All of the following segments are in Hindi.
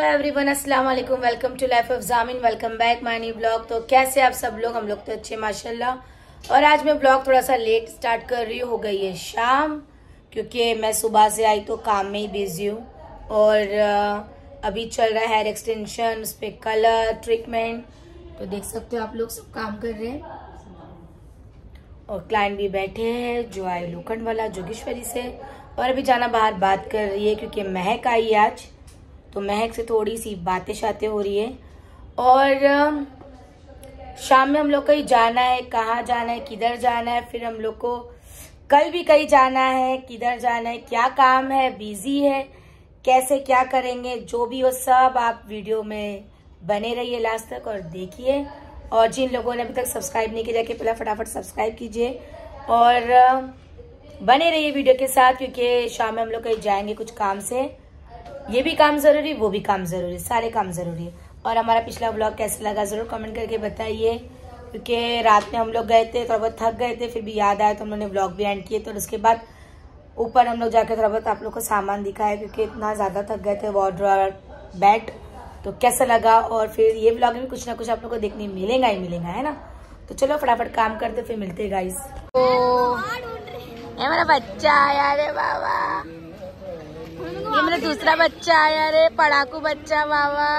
एवरीवन, अस्सलाम वालेकुम। Welcome to life of Jamin. Welcome back my new blog. तो कैसे आप सब लोग? हम लोग तो अच्छे माशाल्लाह। और आज मैं ब्लॉग थोड़ा सा लेट स्टार्ट कर रही हूँ। हो गई है शाम, क्योंकि मैं सुबह से आई तो काम में ही बिजी हूँ। और अभी चल रहा है हेयर एक्सटेंशन, उस पर कलर ट्रीटमेंट। तो देख सकते हो आप लोग सब काम कर रहे हैं। और क्लाइंट भी बैठे हैं जो आए लोखंड वाला जोगेश्वरी से। और अभी जाना बाहर बात कर रही है क्योंकि महक आई है आज, तो महक से थोड़ी सी बातें शातें हो रही है। और शाम में हम लोग कहीं जाना है, कहाँ जाना है, किधर जाना है, फिर हम लोग को कल भी कहीं जाना है, किधर जाना है, क्या काम है, बिजी है, कैसे क्या करेंगे, जो भी हो सब आप वीडियो में बने रहिए लास्ट तक और देखिए। और जिन लोगों ने अभी तक सब्सक्राइब नहीं किया, पहले फटाफट सब्सक्राइब कीजिए और बने रहिए वीडियो के साथ, क्योंकि शाम में हम लोग कहीं जाएंगे कुछ काम से। ये भी काम जरूरी, वो भी काम जरूरी, सारे काम जरूरी है। और हमारा पिछला व्लॉग कैसा लगा जरूर कमेंट करके बताइए, क्योंकि रात में हम लोग गए थे, थोड़ा बहुत थक गए थे, फिर भी याद आया तो हम लोगों ने व्लॉग भी एंड किए। तो उसके बाद ऊपर हम लोग जाकर थोड़ा बहुत आप लोग को सामान दिखाया, क्योंकि इतना ज़्यादा थक गए थे, वार्डरोब, बेड। तो कैसा लगा, और फिर ये व्लॉग में कुछ ना कुछ आप लोग को देखने मिलेगा ही मिलेगा, है ना। तो चलो फटाफट काम करते फिर मिलते हैं गाइस। ये मेरा बच्चा आया रे बाबा, ये मेरा दूसरा बच्चा आया रे, पढ़ाकू बच्चा बाबा।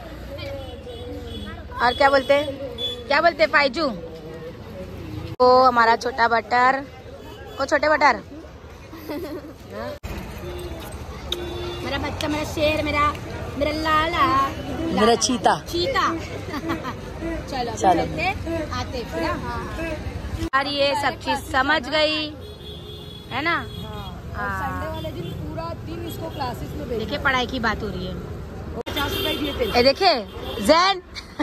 और क्या बोलते फाइजू। ओ हमारा छोटा बटर, ओ छोटे बटर मेरा बच्चा, मेरा शेर, मेरा लाला, मेरा चीता। चलो आते फिर। और ये सब चीज समझ गई है ना। संडे वाले दिन पूरा दिन इसको क्लासेस में देखिए पढ़ाई की बात हो रही है। 50 रुपए दिए थे। देखे जैन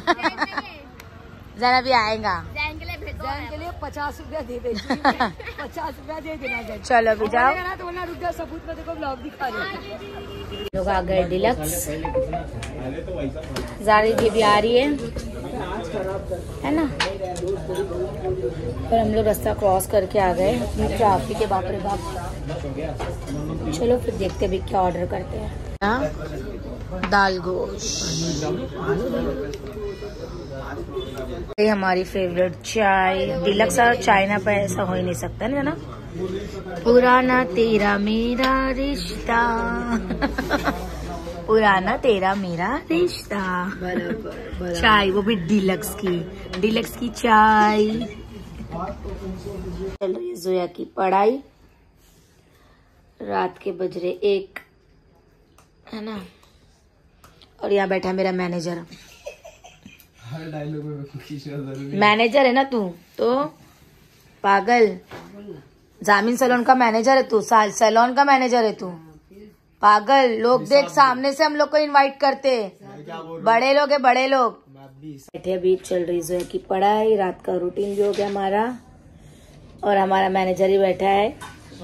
जैन अभी आएगा, जैन के लिए 50 रुपया दे दे 50 रुपया दे देना। चलो अभी जाओ, तो ना रुक जाओ, सबूत में देखो ब्लॉग दिखा रहे लोग आ गए। डिलक्स जारी जी भी आ रही है ना। और हम लोग रास्ता क्रॉस करके आ गए अपनी ट्रैफिक के बाप रे बाप। चलो फिर देखते भी क्या ऑर्डर करते हैं। दाल गोश्त, ये हमारी फेवरेट चाय डिलक्स। और चाइना पर ऐसा हो ही नहीं सकता ना। पुराना तेरा मेरा रिश्ता पुराना तेरा मेरा रिश्ता। चाय वो भी डिलक्स की चाय। चल रही है जोया की पढ़ाई। रात के बज रहे 1 है ना। और यहाँ बैठा मेरा मैनेजर। हर डायलॉग में मैनेजर है ना तू तो पागल। जामिन सैलून का मैनेजर है तू, सैलून का मैनेजर है तू पागल। लोग देख सामने से हम लोग को इनवाइट करते, बड़े लोग है बड़े लोग। बैठे अभी चल रही जोया की पढ़ाई, रात का रूटीन भी हो गया हमारा। और हमारा मैनेजर ही बैठा है,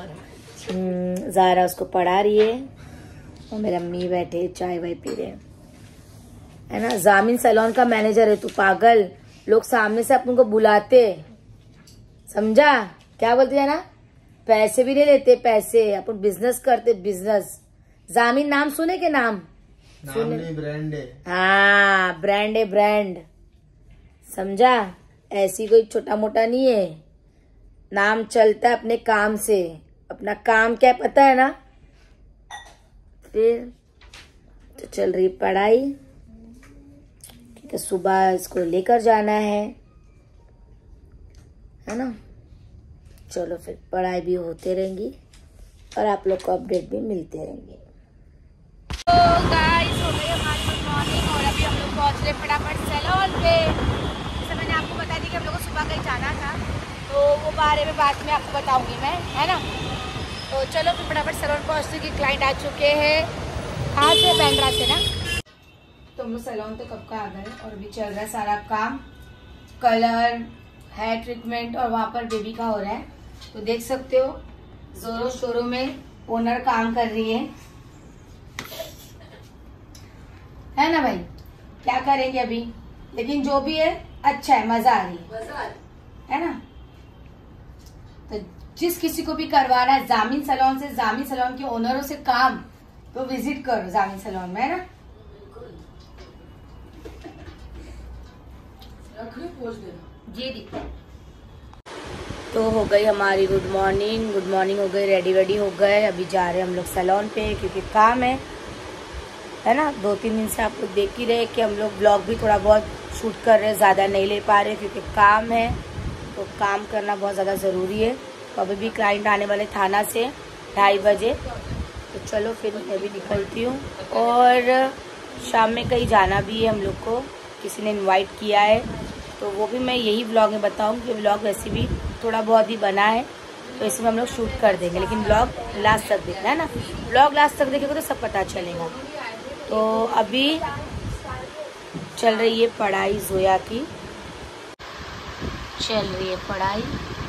ज़ारा उसको पढ़ा रही है और मेरा अम्मी बैठे चाय वाय पी रहे है ना। जामिन सैलून का मैनेजर है तू पागल। लोग सामने से अपन को बुलाते, समझा क्या बोलते है ना। पैसे भी नहीं लेते, पैसे अपन बिजनेस करते, बिजनेस। जामिन नाम सुने के नाम सुने, ब्रांड है। हाँ ब्रांड है, ब्रांड, समझा। ऐसी कोई छोटा मोटा नहीं है, नाम चलता है अपने काम से। अपना काम क्या पता है ना। फिर तो चल रही पढ़ाई, क्योंकि सुबह इसको लेकर जाना है ना। चलो फिर पढ़ाई भी होते रहेंगी और आप लोग को अपडेट भी मिलते रहेंगे। तो गाइस हो गई हमारी गुड मॉर्निंग और अभी हम लोग पहुंच रहे फटाफट सैलून पे। जैसे मैंने आपको बता दी कि हम लोग को सुबह कहीं जाना था, तो वो बारे में बाद में आपको बताऊंगी मैं, है ना। तो चलो फिर फटाफट सैलून पहुंचते कि क्लाइंट आ चुके हैं। कहाँ से? बैंड्रा से ना। तो हम लोग सैलून तो कब का आ गए और अभी चल रहा है सारा काम, कलर, हेयर ट्रीटमेंट, और वहाँ पर बेबी का हो रहा है। तो देख सकते हो जोरों शोरों में ओनर काम कर रही है ना भाई। क्या करेंगे अभी, लेकिन जो भी है अच्छा है, मजा आ रही है ना। तो जिस किसी को भी करवाना है जामिन सैलून से, जामिन सैलून के ओनरों से काम, तो विजिट करो जामिन सैलून में, है ना। रख रही पोंछ देना जी दी। तो हो गई हमारी गुड मॉर्निंग हो गई, रेडी वेडी हो गए। अभी जा रहे हैं हम लोग सैलून पे क्योंकि काम है ना। 2-3 दिन से आप लोग देख ही रहे कि हम लोग ब्लॉग भी थोड़ा बहुत शूट कर रहे हैं, ज़्यादा नहीं ले पा रहे क्योंकि काम है, तो काम करना बहुत ज़्यादा ज़रूरी है। तो अभी भी क्लाइंट आने वाले थाना से 2:30 बजे, तो चलो फिर मैं भी निकलती हूँ। और शाम में कहीं जाना भी है हम लोग को, किसी ने इनवाइट किया है, तो वो भी मैं यही व्लॉग में बताऊँ कि व्लॉग वैसे भी थोड़ा बहुत ही बना है, तो इसमें हम लोग शूट कर देंगे, लेकिन व्लॉग लास्ट तक देखना है ना। व्लॉग लास्ट तक देखेंगे तो सब पता चलेगा। तो अभी चल रही है पढ़ाई, जोया की चल रही है पढ़ाई।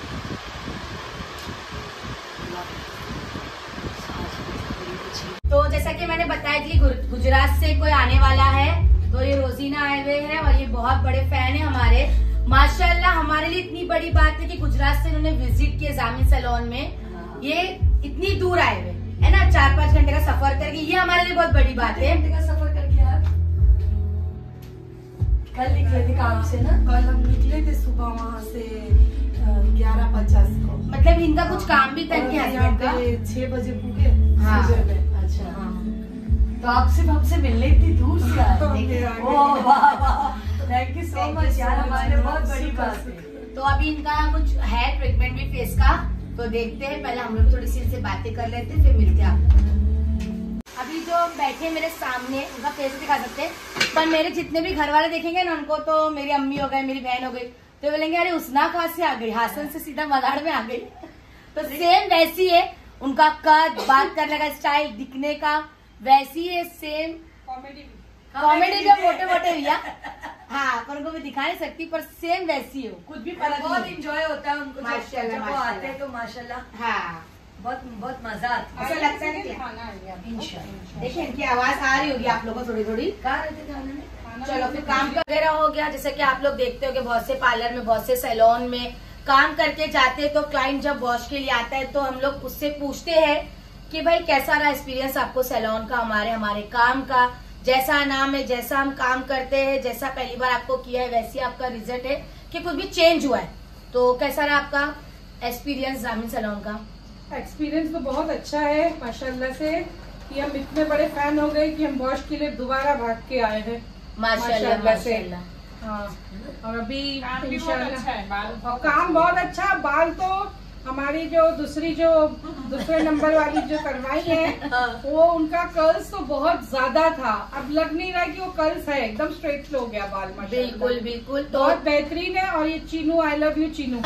तो जैसा कि मैंने बताया कि गुजरात से कोई आने वाला है, तो ये रोजीना आए हुए हैं और ये बहुत बड़े फैन है हमारे। माशाल्लाह हमारे लिए इतनी बड़ी बात है कि गुजरात से इन्होंने विजिट किया जामिन सैलून में। ये इतनी दूर आए हुए है ना, 4-5 घंटे का सफर करके, ये हमारे लिए बहुत बड़ी बात है। घंटे का सफर करके आप कल निकले थे काम से ना? कल हम निकले थे सुबह वहाँ से 11:50 को। मतलब इनका कुछ काम भी था इनके हस्बैंड का। 6 बजे पूगे। हाँ। अच्छा हाँ। तो आपसे हमसे मिलने इतनी दूर से आए। ओह वाह, थैंक यू सो मच यार, हमारे लिए बहुत बड़ी बात है। तो अभी इनका कुछ है ट्रीटमेंट भी फेस का, तो देखते हैं। पहले हम लोग थोड़ी सी इनसे बातें कर लेते हैं, फिर मिलते हैं आपको। अभी जो बैठे मेरे सामने उनका फेस दिखा सकते हैं, पर मेरे जितने भी घर वाले देखेंगे ना उनको, तो मेरी अम्मी हो गई, मेरी बहन हो गई, तो बोलेंगे अरे उसना कहाँ से आ गई, हासन से सीधा मलाड़ में आ गई। तो सेम वैसी है उनका कद, बात करने का स्टाइल, दिखने का वैसी है सेम। कॉमेडी जो मोटे मोटे भैया, हाँ, पर उनको भी दिखा नहीं सकती, पर सेम वैसी है, कुछ भी फर्क बहुत नहीं। इंजॉय होता है उनको माशाल्लाह, जब वो आते हैं, तो माशाल्लाह हाँ, बहुत मजा आता है। ऐसा लगता है कि इंशाल्लाह। देखिए इनकी आवाज आ रही होगी आप लोगों को थोड़ी थोड़ी। कहाँ रहते थे खाने में? चलो फिर काम वगैरह हो गया। जैसे कि आप लोग देखते हो कि बहुत से पार्लर में, बहुत से सैलून में काम करके जाते हैं, तो क्लाइंट जब वॉश के लिए आता है तो हम लोग उससे पूछते हैं कि भाई कैसा रहा एक्सपीरियंस आपको सैलून का, हमारे काम का, जैसा नाम है, जैसा हम काम करते हैं, जैसा पहली बार आपको किया है वैसे आपका रिजल्ट है कि कुछ भी चेंज हुआ है, तो कैसा रहा आपका एक्सपीरियंस जामिन सैलून का? एक्सपीरियंस तो बहुत अच्छा है माशाल्लाह से, कि हम इतने बड़े फैन हो गए कि हम वॉश के लिए दोबारा भाग के आए हैं माशाल्लाह से। हाँ, और अभी इंशाल्लाह और काम बहुत अच्छा। बाल तो हमारी जो दूसरे नंबर वाली जो करवाई है, वो उनका कर्ल्स तो बहुत ज्यादा था, अब लग नहीं रहा कि वो कर्ल्स है, एकदम स्ट्रेट हो गया बाल माशाल्लाह। बिल्कुल तो बहुत बेहतरीन है। और ये Chinu, I love you Chinu.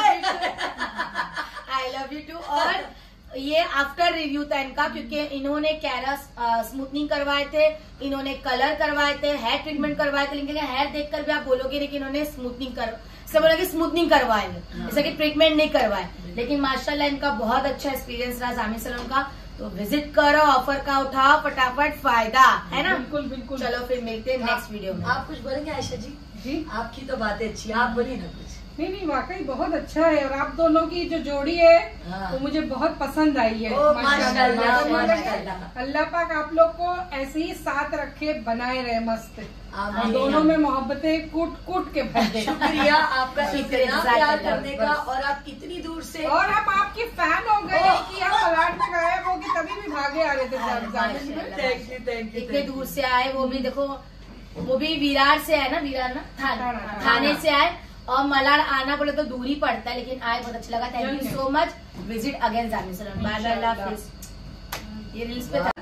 I love you too. और ये आफ्टर रिव्यू था इनका, क्योंकि इन्होंने कैरा स्मूथनिंग करवाए थे, इन्होंने कलर करवाए थे, हेयर ट्रीटमेंट करवाए थे, लेकिन हेयर देखकर भी आप बोलोगे नहीं कि इन्होंने स्मूथनिंग करवाए, जैसे कि ट्रीटमेंट नहीं करवाए, लेकिन माशाल्लाह इनका बहुत अच्छा एक्सपीरियंस रहा जामिन सैलून का। तो विजिट करो, ऑफर का उठाओ फटाफट फायदा, है ना? बिल्कुल बिल्कुल। चलो फिर मिलते हैं नेक्स्ट वीडियो में। आप कुछ बोलेंगे आयशा जी? जी, आपकी तो बातें अच्छी, आप बोलिए ना कुछ। नहीं वाकई बहुत अच्छा है। और आप दोनों की जो जोड़ी है हाँ। वो मुझे बहुत पसंद आई है। ओ, माशाल्लाह। माशाल्लाह। अल्लाह पाक आप लोग को ऐसे ही साथ रखे, बनाए रहे मस्त। आमीन। दोनों में मोहब्बतें कूट के भर दे। शुक्रिया आपका, शुक्रिया, इतना प्यार करने का, और आप इतनी दूर से। और हम आपकी फैन हो गए कि हम मलाड में गायब हो गए, तभी भी भागे आ रहे थे जामिन में। Thank you. इतने दूर से आए, वो भी देखो, वो भी विरार से आए ना, विरार ना थाने से आए, और मलाड आना बोले तो दूरी पड़ता है, लेकिन आए बहुत अच्छा लगा। Thank you so much. Visit again Jamin salon. Bye अल्लाह हाफिज। ये रील्स पे था।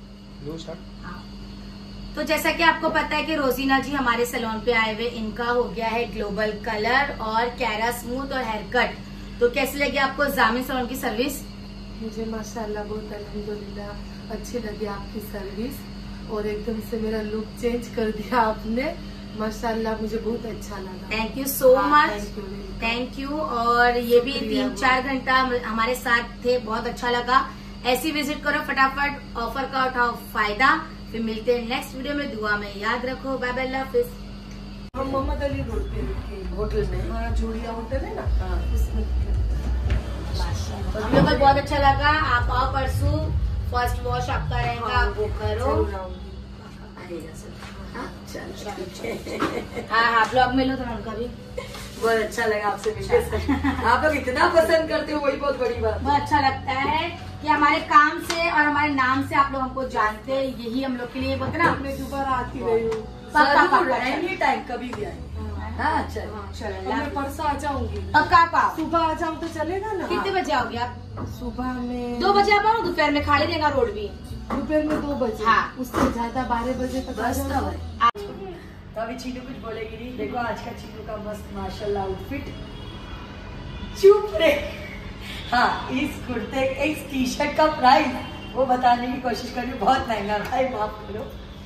तो जैसा कि आपको पता है कि रोजीना जी हमारे सैलून पे आए हुए, इनका हो गया है ग्लोबल कलर और कैरा स्मूथ और हेयर कट। तो कैसी लगी आपको जामिन सैलून की सर्विस? मुझे माशाल्लाह बहुत अल्हम्दुलिल्लाह अच्छी लगी आपकी सर्विस, और एकदम से मेरा लुक चेंज कर दिया आपने, माशाल्लाह मुझे बहुत अच्छा लगा। Thank you so much. Thank you. और ये भी 3-4 घंटा हमारे साथ थे, बहुत अच्छा लगा। ऐसी विजिट करो फटाफट, ऑफर का उठाओ फायदा। फिर मिलते हैं नेक्स्ट वीडियो में, दुआ में याद रखो। बाय बाय, अल्लाह हाफिज। हम मोहम्मद अली रोड पे रुके, होटल में। हमारा जोड़िया होटल है ना, हाँ। उसमें। वीडियो को बहुत अच्छा लगा। आप आओ परसों, फर्स्ट वॉश आपका रहेगा, हाँ, वो करो। जरूर आऊंगी। आइएगा सर। हाँ? हाँ ब्लॉग में लो तो उनका भी बहुत अच्छा लगा आपसे मिलकर। आप लोग इतना पसंद करते हो, वही बहुत बड़ी बात। बहुत अच्छा लगता है कि हमारे काम से और हमारे नाम से आप लोग हमको जानते हैं, यही हम लोग के लिए बोलते ना। मैं दोबारा आती रही हूँ एनी टाइम, कभी भी आए। हाँ चलो, मैं परसों आ जाऊंगी। पक्का सुबह आ जाऊँ तो चलेगा ना? कितने बजे आओगे आप? सुबह में 2 बजे आप आओ, दोपहर में खाली रहेगा रोड भी। दोपहर में 2 बजे। हाँ। उससे ज्यादा 12 बजे तक बस आ जाऊँ। तो अभी चीनू कुछ बोलेगी नहीं। देखो आज का चीनू का मस्त माशाल्लाह आउटफिट। चुप रे। हाँ, इस कुर्ते इस टी शर्ट का प्राइस वो बताने की कोशिश करी, बहुत महंगा भाई, माफ करो।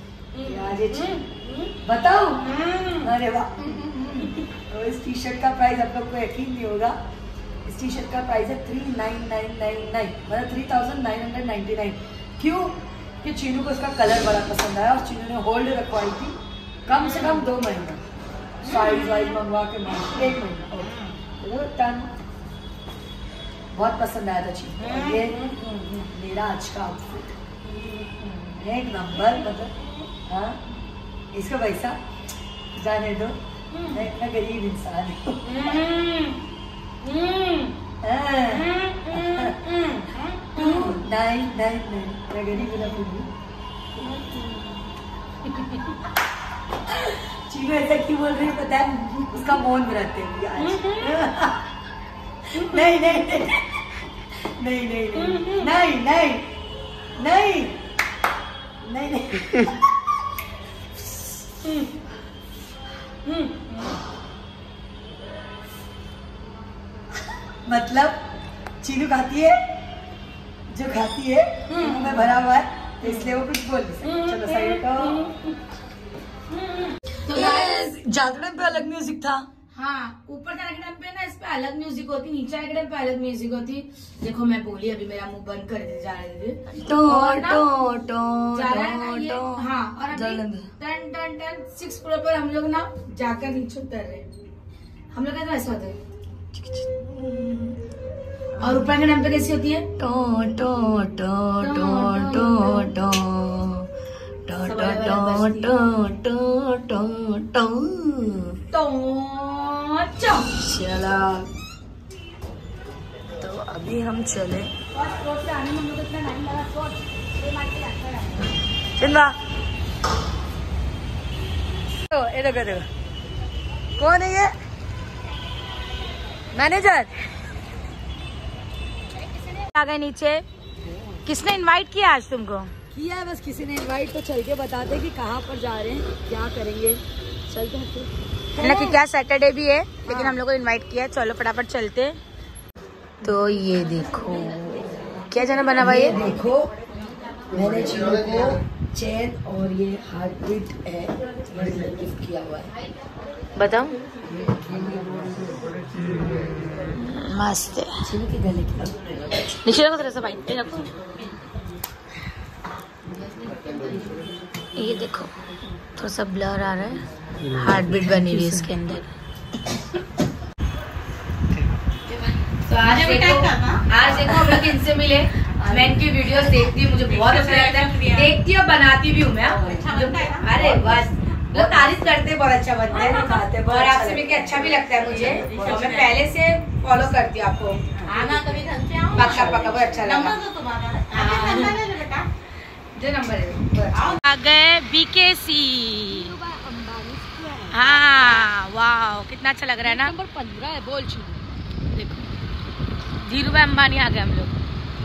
बताओ। अरे वाह। तो इस टी शर्ट का प्राइस आप लोग को यकीन नहीं होगा। इस टी शर्ट का प्राइस है 3999, मतलब 3999। क्यों? कि चीनू को इसका कलर बड़ा पसंद आया और चीनू ने होल्ड रखवाई थी कम से कम 2 महीना, साइज वाइज मंगवा के 1 महीना टन। बहुत पसंद आया था चीनू। और ये मेरा आज का आउटफिट एक नंबर, मतलब हाँ, इसका पैसा जाने दो, मैं इतना गरीब इंसान हूँ। मैं गरीब चीनू ऐसा क्यों बोल रही है पता है? उसका मौन बनाते हैं आज। नहीं नहीं नहीं नहीं नहीं नहीं नहीं नहीं नहीं। मतलब चीनू खाती है जो खाती है, मुंह में भरा हुआ है, तो इसलिए वो कुछ बोल नहीं सकती। चलो साइड को। जागरण पे अलग म्यूजिक था। हाँ, ऊपर जाने के टाइम पे ना इस पे अलग म्यूजिक होती, नीचे आने के टाइम पे अलग म्यूजिक होती। देखो मैं बोली, अभी मेरा मुंह बंद कर दे जा रहे थे। टो टो टो जा रहा है ना ये। हाँ, और अभी 10 फ्लोर पर हम लोग ना जाकर नीचे उतर रहे हैं। हम लोग कैसे होते हैं? और ऊपर के टाइम पे कैसी होती है? टो टो टो टो टो टो टो टो टो टो टो टो। चला, तो अभी हम चले। चिंदा तो ये देखो कौन है ये? मैनेजर आ गए नीचे। किसने इनवाइट किया आज तुमको? किया है बस, किसी ने इनवाइट। तो चल के बताते कि कहाँ पर जा रहे हैं, क्या करेंगे। चलते हैं ना कि क्या सैटरडे भी है, लेकिन हम लोग को इनवाइट किया। चलो फटाफट चलते। तो ये देखो क्या जाना बना हुआ। ये देखो मैंने चीनू को चेन और ये हार्ट बीट है गिफ्ट किया हुआ है। बताओ, मस्त है। चीनू के गले की नीचे रखो थोड़ा सा भाई, रखो। ये देखो थोड़ा सा ब्लर आ रहा है, हार्ट बीट बनी हुई है इसके अंदर। तो आज देखो हम लोग इनसे मिले। मैं इनकी वीडियोस देखती हूँ, मुझे बहुत अच्छा लगता है। देखती हूँ, बनाती भी हूँ मैं। अरे बस लोग तारीफ करते हैं, बहुत अच्छा बनता है। और आपसे मिलकर अच्छा भी लगता है मुझे। और मैं पहले से फॉलो करती हूँ आपको। आना कभी घर से आओ। पक्का पक्का, बहुत अच्छा लगा। नंबर तो तुम्हारा बेटा, जो नंबर है। आ गए BKC। हाँ वाह, कितना अच्छा लग रहा है ना। नंबर 15 है, बोल चुकी। देखो धीरूभाई अंबानी आ गए हम लोग।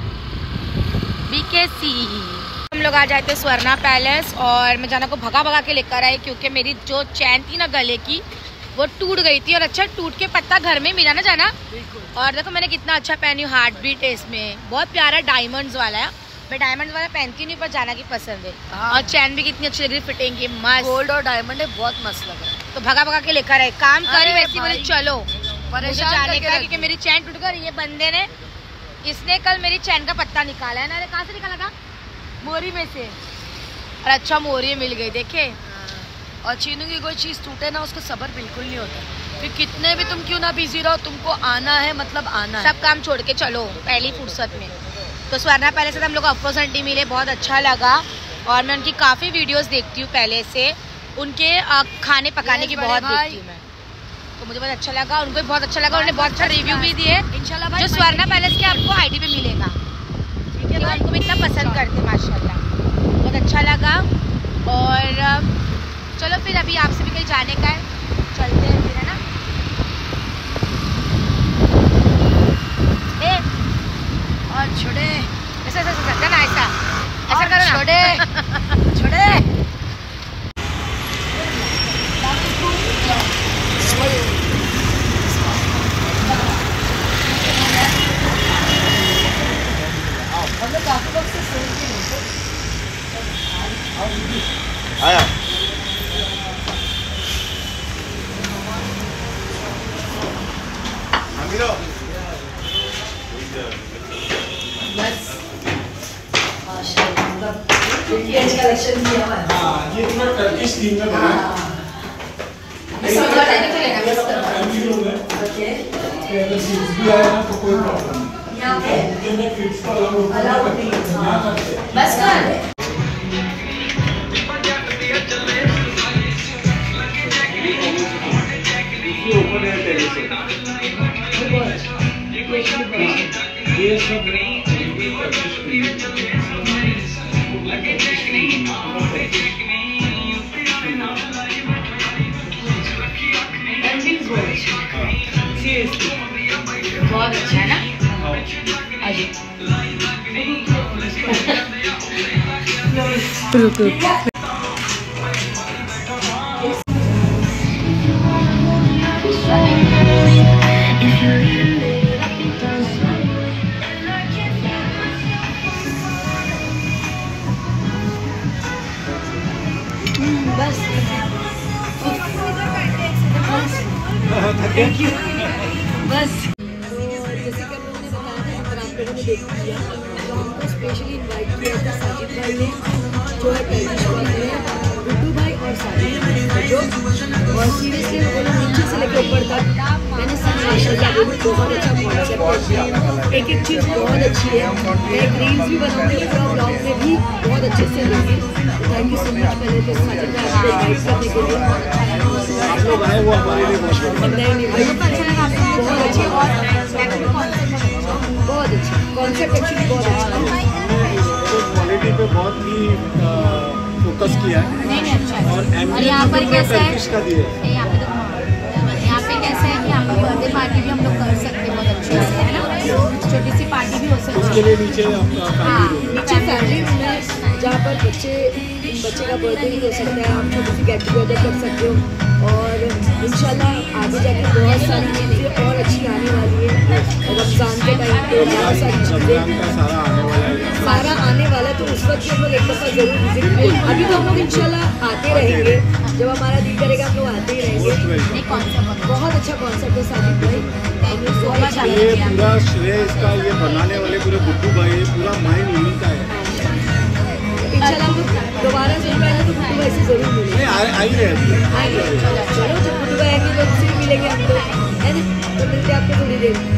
BKC हम लोग आ जाए थे स्वर्णा पैलेस, और मैं जाना को भगा भगा के लेकर आई क्योंकि मेरी जो चैन थी ना गले की वो टूट गई थी। और अच्छा टूट के पत्ता घर में मिला ना जाना। और देखो मैंने कितना अच्छा पहनी हूँ, हार्ट बीट है इसमें, बहुत प्यारा डायमंड्स वाला है। मैं डायमंड वाला पहनती नहीं, पर जाना की पसंद है। और चैन भी कितनी अच्छी लग रही, फिटिंग की मस्त। गोल्ड और डायमंड है, बहुत मस्त लग रहा है। तो भगा भगा के लेकर आए। काम करी वैसी बोली चलो परेशान जाने करके का, रख क्योंकि मेरी चैन टूट गई। ये बंदे ने, इसने कल मेरी चैन का पत्ता निकाला है ना। कहाँ से निकाला था? मोरी में से। और अच्छा मोरी मिल गई, देखे। और चीनू की कोई चीज टूटे ना, उसको सब्र बिल्कुल नहीं होता। फिर कितने भी तुम क्यों ना बिजी रहो, तुमको आना है, मतलब आना है। सब काम छोड़ के चलो पहली फुर्सत में। तो स्वर्णा पहले से हम लोग अफरोज आंटी मिले, बहुत अच्छा लगा। और मैं उनकी काफ़ी वीडियोस देखती हूँ पहले से। उनके खाने पकाने की बहुत देखती हूँ मैं, तो मुझे बहुत अच्छा लगा, उनको भी बहुत अच्छा लगा, उन्होंने बहुत अच्छा रिव्यू भी दिए जो स्वर्णा पैलेस के आपको आईडी पे मिलेगा। ठीक है, उनको भी इतना पसंद करते माशाल्लाह, बहुत अच्छा लगा। और चलो फिर अभी आपसे भी कहीं जाने का है, चलते हैं फिर, है ना। और छोड़े ऐसा ऐसा करना ना, ऐसा करो ना, छोड़े छोड़े। आया कलेक्शन किया हुआ है। ये पूरा टर्किश थीम में बना है। अगर सीट्स भी आए ना तो कोई प्रॉब्लम नहीं। यहाँ पे मैं फिक्स पर अलाउड नहीं है। यहाँ करते हैं। बस कर ओपन एयर टेरेस है। ये सब टर्किश बहुत अच्छा है ना। बस जैसे कि हम लोगों ने बताया था, पर आप लोगों ने देख लिया, तो हमको स्पेशली इनवाइट किया था साजिद भाई ने, जो है टर्किश वाले हैं, गुड्डू भाई और साजिद जो, और सीरियसली वो लोग नीचे से लेकर ऊपर तक मैंने सब माशाल्लाह बोलूँ बहुत अच्छा कॉन्सेप्ट है, एक एक चीज़ बहुत अच्छी है। मैं एक रील्स भी बनाऊँगी और ब्लॉग में भी बहुत अच्छे से लेंगे। थैंक यू सो मच पहले तो साजिद भाई आपको इनवाइट करने के लिए। आप लोग आए वो हमारे लिए बहुत नहीं बहुत अच्छी और बहुत अच्छी कॉन्सेप्ट एक्चुअली बहुत अच्छा क्वालिटी पे बहुत ही फोकस किया है और यहाँ पर कैसा है? टर्किश का दिया है। यहाँ पे देखो, यहाँ पे कैसा है कि यहाँ पर बर्थडे पार्टी भी हम लोग कर सकते हैं बहुत अच्छे से, है ना। छोटी सी पार्टी भी हो सकती उसके है। लिए नीचे आपका फैमिली रूम नीचे फैमिली रूम है जहाँ पर बच्चे का बर्थडे भी हो सकता है, आप छोटी सी गेट टुगेदर कर सकते हो। और इंशाल्लाह आगे जाके बहुत सारी चीज़ें और अच्छी आने वाली है। रमज़ान के टाइम पे बहुत सारी चीज़ें रमजान का सारा आने वाला है, तो उस वक्त भी हम लोग एक दफ़ा ज़रूर विजिट करें। अभी तो हम लोग इंशाल्लाह आते रहेंगे, जब हमारा दिल करेगा हम लोग आते ही रहेंगे। बहुत अच्छा कॉन्सेप्ट है साजिद भाई, हम लोग बहुत अच्छा ये पूरा श्रेय इसका ये बनाने वाले पूरे गुड्डू भाई, पूरा माइंड उन्हीं का है। इंशाल्लाह हम लोग दोबारा से मिलेंगे तो गुड्डू भाई से ज़रूर मिलेंगे। नहीं आ ही रहे थे। आएंगे चलो, जब गुड्डू भाई आएंगे तो उनसे भी मिलेंगे हम लोग, है ना। तो मिलते हैं आपको थोड़ी देर।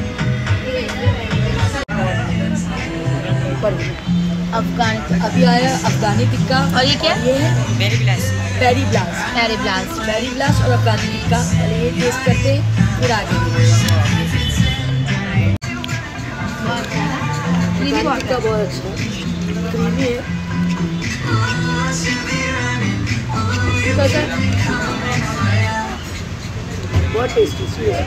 अफगान अभी आया अफगानी टिक्का, और ये क्या? ये है वेरी ब्लेस्ड। पेरी ब्लास्ट, मैरी ब्लास्ट। पेरी ब्लास्ट और अफगानी टिक्का। पहले ये टेस्ट करते हैं फिर आगे अफगानी टिक्का बहुत अच्छा है, क्रीमी है। कैसा है? बहुत टेस्टी है।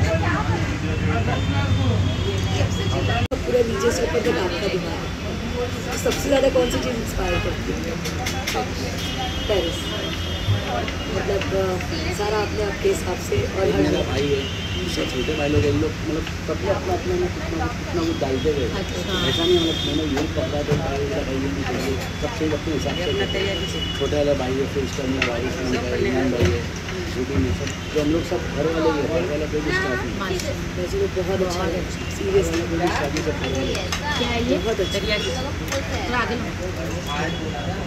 पूरा नीचे से ऊपर तक आपका दिमाग है। तो सबसे ज़्यादा कौन सी चीज़ इंस्पायर करती है? पेरिस, मतलब सारा अपने आपके हिसाब से। और मेरा भाई है, सब छोटे भाई लोग हैं, लोग मतलब सबने अपना अपना कितना कुछ डालते हुए ऐसा नहीं, मतलब मैंने यही पकड़ा तो भाई ये नहीं चाहिए, सबसे अपने हिसाब से। छोटा वाला भाई है, फिर उसका अपना भाई है, छोटी में सब जो हम लोग सब घर वाले ही है, घर वाला कोई भी स्टाफ नहीं। वैसे तो बहुत अच्छा है, सीरियसली कोई भी शादी सब घर वाले हैं। क्या है ये? बहुत अच्छा। थोड़ा आगे लो।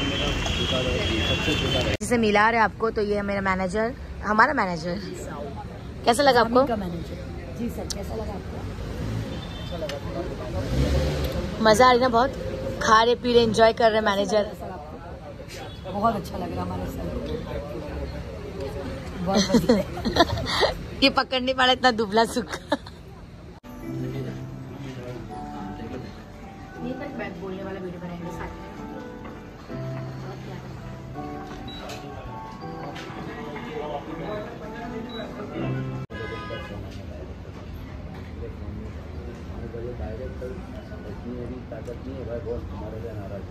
मेरा छोटा सबसे छोटा है। जिसे मिला रहे आपको तो ये है मेरा मैनेजर, हमारा मैनेजर। कैसा लगा आपको? मैनेजर जी सर, कैसा लगा आपको? मजा आ रही ना बहुत, खा रहे पी रहे एंजॉय कर रहे मैनेजर। बहुत अच्छा लग रहा हमारे सर, बहुत बढ़िया। ये पकड़ नहीं पा रहा इतना दुबला सूखा। बोलने वाला वीडियो बनाएंगे साथ में। ताकत नहीं है भाई, बहुत हमारे लिए नाराज।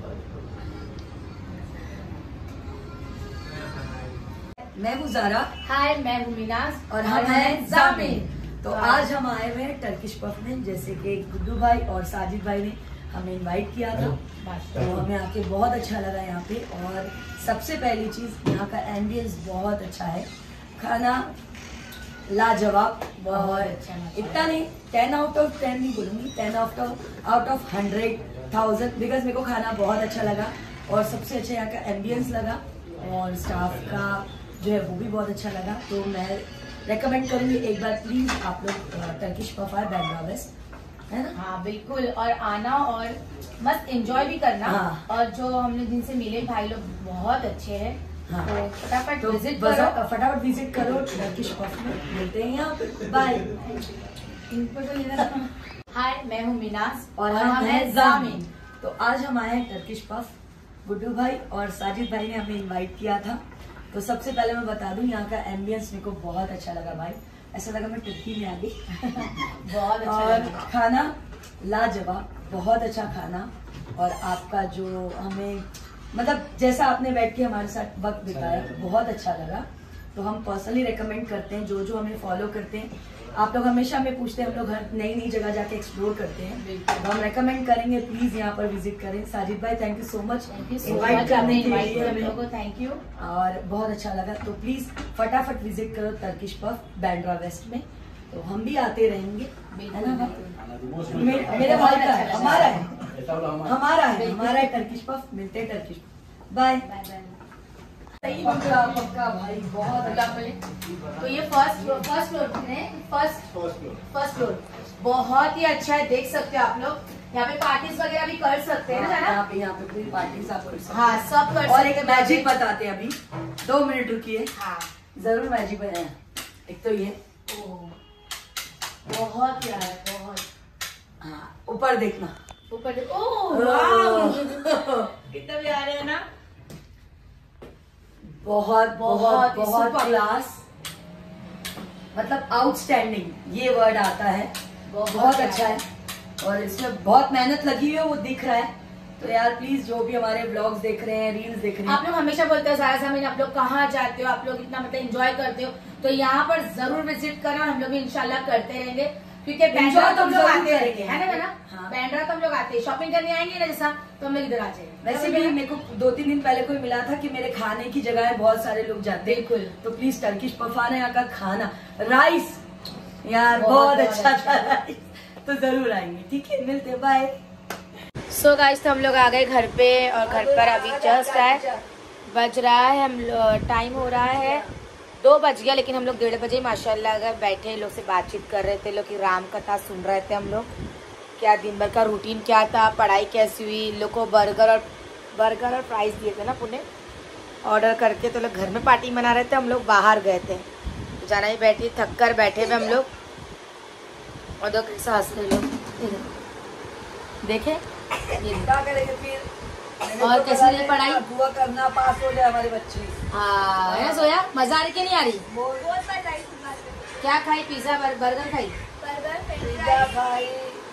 मैं हूँ ज़ारा हाय, मैं हूँ मीनाज और हम हैं जामिन। तो आज हम आए हुए हैं टर्किश पफ में, जैसे कि गुड्डू भाई और साजिद भाई ने हमें इनवाइट किया था, तो हमें आके बहुत अच्छा लगा यहाँ पे। और सबसे पहली चीज़, यहाँ का एम्बियंस बहुत अच्छा है, खाना लाजवाब, बहुत अच्छा। इतना नहीं, 10 आउट ऑफ 10 नहीं बोलूँगी, 10 आउट ऑफ 100,000, बिकॉज मेरे को खाना बहुत अच्छा लगा। और सबसे अच्छा यहाँ का एम्बियंस लगा और स्टाफ का जो है वो भी बहुत अच्छा लगा। तो मैं रेकमेंड करूँगी एक बार प्लीज़ आप लोग टर्किश पफ आए बैंड्रा वेस्ट, है ना? हाँ बिल्कुल, और आना और मस्त एंजॉय भी करना। हाँ। और जो हमने जिनसे मिले भाई लोग बहुत अच्छे हैं। हाँ। तो फटाफट तो विजिट करो, फटाफट विजिट करो टर्किश पफ में। मिलते हैं यहाँ पे, बाय। इनको तो लेना। हाय, मैं हूँ मीनाज और हम हैं जामिन। तो आज हम आए हैं टर्किश पफ, गुड्डू भाई और साजिद भाई ने हमें इनवाइट किया था। तो सबसे पहले मैं बता दूं, यहाँ का एम्बियंस मेरे को बहुत अच्छा लगा भाई, ऐसा लगा मैं तुर्की में आ गई। बहुत अच्छा और लगा। खाना लाजवाब, बहुत अच्छा खाना। और आपका जो हमें मतलब जैसा आपने बैठ के हमारे साथ वक्त बिताया बहुत अच्छा लगा। तो हम पर्सनली रेकमेंड करते हैं, जो हमें फॉलो करते हैं, आप लोग हमेशा हमें पूछते हैं, हम लोग हर नई नई जगह जाके एक्सप्लोर करते हैं, तो हम रेकमेंड करेंगे प्लीज यहाँ पर विजिट करें। साजिद भाई thank you so much invite करने के लिए हमें, थैंक यू। और बहुत अच्छा लगा। तो प्लीज फटाफट विजिट करो टर्किश पफ बैंड्रा वेस्ट में। तो हम भी आते रहेंगे, है ना भाई? मेरे भाई का है, हमारा है, हमारा है टर्किश पफ। मिलते हैं टर्किश पफ, बाय बाय। सही पक्का भाई, बहुत अच्छा। तो ये फर्स्ट फ्लोर बहुत ही अच्छा है, देख सकते हो आप लोग। यहाँ पे पार्टीज वगैरह भी कर सकते हैं ना? यहाँ पे पूरी पार्टीज आप कर सकते हैं। हाँ, सब कर सकते हैं। और एक मैजिक बताते हैं, अभी 2 मिनट रुकिए। हाँ जरूर मैजिक बनाया। एक तो ये बहुत प्यारा है, बहुत। हाँ, ऊपर देखना, ऊपर कितना प्यारे है ना, बहुत बहुत बहुत super। क्लास, मतलब आउटस्टैंडिंग ये वर्ड आता है। बहुत अच्छा है और इसमें बहुत मेहनत लगी है, वो दिख रहा है। तो यार प्लीज जो भी हमारे ब्लॉग्स देख रहे हैं, रील्स देख रहे हैं, आप लोग हमेशा बोलते हो सारा समय आप लोग कहाँ जाते हो, आप लोग इतना मतलब एंजॉय करते हो, तो यहाँ पर जरूर विजिट करना। हम लोग भी इंशाल्लाह करते रहेंगे, क्योंकि बैंड्रा तो हम लोग आते रहेंगे, है ना? हाँ। बैंड्रा तो हम लोग आते हैं, शॉपिंग करने आएंगे ना जैसा, तो हम लोग इधर आ जाएंगे। वैसे भी मेरे को 2-3 दिन पहले कोई मिला था कि मेरे खाने की जगह है, बहुत सारे लोग जाते हैं। बिल्कुल। तो प्लीज टर्किश पफ आना, यहाँ का खाना, राइस यार बहुत अच्छा था राइस, तो जरूर आएंगे। ठीक है, मिलते, बाय। सो गाइस, तो हम लोग आ गए घर पे, और घर पर अभी जस्ट आए, बज रहा है, हम टाइम हो रहा है 2 बज गया, लेकिन हम लोग 1:30 बजे माशाल्लाह अगर बैठे लोग से बातचीत कर रहे थे, लोग की राम कथा सुन रहे थे हम लोग, क्या दिन भर का रूटीन क्या था, पढ़ाई कैसी हुई। लोग को बर्गर और फ्राइज दिए थे ना पुणे ऑर्डर करके, तो लोग घर में पार्टी मना रहे थे, हम लोग बाहर गए थे। जाना ही बैठी, थक कर बैठे हुए हम लोग, और दो कैसे हंस रहे लोग देखे। क्या करेंगे फिर, और कैसी रही पढ़ाई? दुआ करना पास हो जाए हमारे बच्चे। हाँ, है ना सोया? मजा आ रही कि नहीं आ रही? क्या खाई? पिज्जा बर्गर खाई? पिज्जा खाई,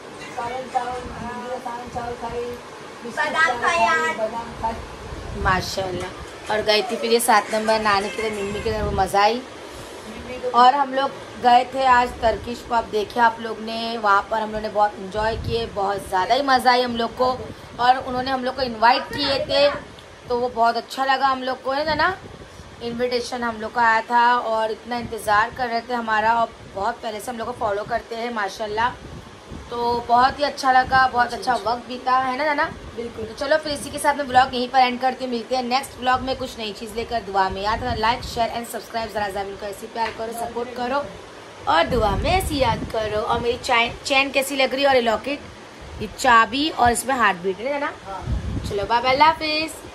चावल खाई, बादाम खाई। माशाल्लाह। और गई थी फिर ये 7 नंबर नानी के घर, मम्मी के घर, वो मज़ा आई। और हम लोग गए थे आज टर्किश पफ, देखे आप लोग ने, वहाँ पर हम लोग ने बहुत इंजॉय किए, बहुत ज़्यादा ही मज़ा आई हम लोग को। और उन्होंने हम लोग को इनवाइट किए थे, तो वो बहुत अच्छा लगा हम लोग को, है ना? इनविटेशन हम लोग का आया था और इतना इंतज़ार कर रहे थे हमारा, और बहुत पहले से हम लोग को फॉलो करते हैं माशाल्लाह। तो बहुत ही अच्छा लगा, बहुत अच्छा वक्त बीता है ना नाना। बिल्कुल। तो चलो फिर इसी के साथ में ब्लॉग यहीं पर एंड करते हैं। मिलते हैं नेक्स्ट ब्लॉग में कुछ नई चीज़ लेकर। दुआ में याद रखना, लाइक शेयर एंड सब्सक्राइब। जरा ज़मीन को ऐसे प्यार करो, सपोर्ट करो और दुआ में ऐसी याद करो। और मेरी चैन कैसी लग रही है और ये लॉकेट, ये चाबी और इसमें हार्ट बीट है ना। चलो बाय बाय, अल्लाह हाफिज़।